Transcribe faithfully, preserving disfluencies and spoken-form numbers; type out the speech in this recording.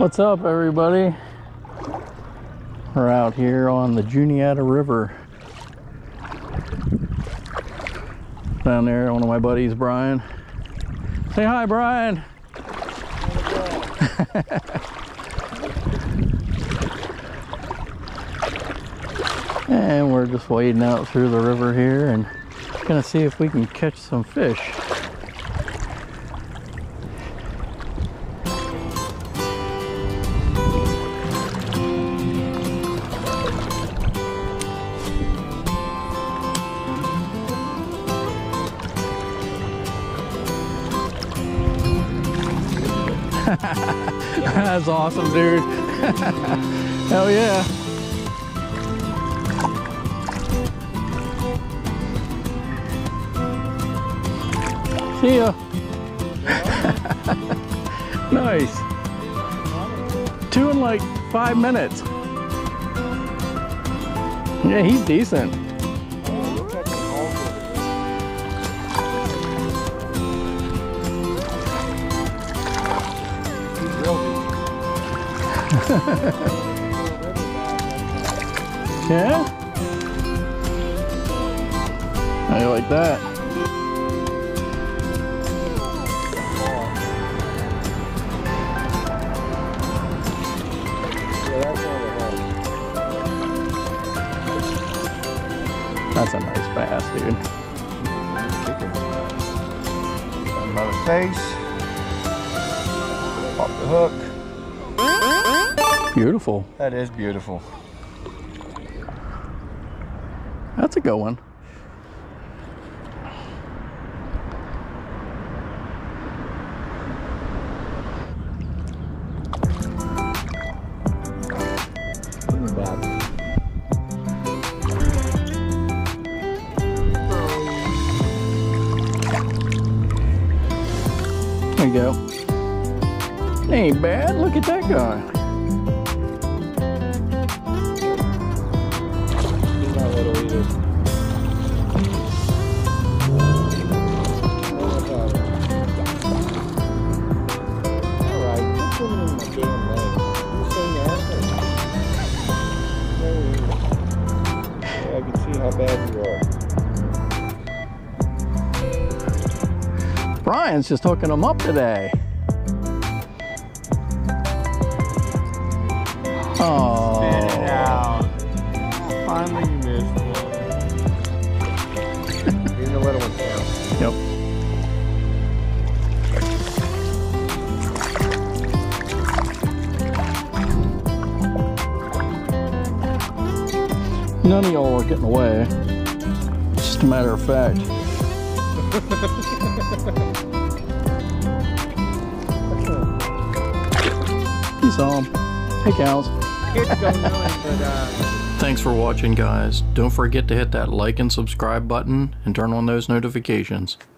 What's up, everybody? We're out here on the Juniata River. Down there, one of my buddies, Brian. Say hi, Brian. And we're just wading out through the river here and gonna see if we can catch some fish. That's awesome, dude. Hell yeah. See ya. Nice. Two in like five minutes. Yeah, he's decent. Yeah? How you like that? That's a nice bass, dude. Another face. Pop the hook. Beautiful. That is beautiful. That's a good one. There you go. Ain't bad. Look at that guy. I can see how bad you are. Brian's just hooking them up today. Oh. Spit it out. Finally you missed one. Even the little ones count. Yep. None of y'all are getting away. Just a matter of fact. You saw him. Hey, cows. Kids don't know it, but uh... Thanks for watching, guys. Don't forget to hit that like and subscribe button and turn on those notifications.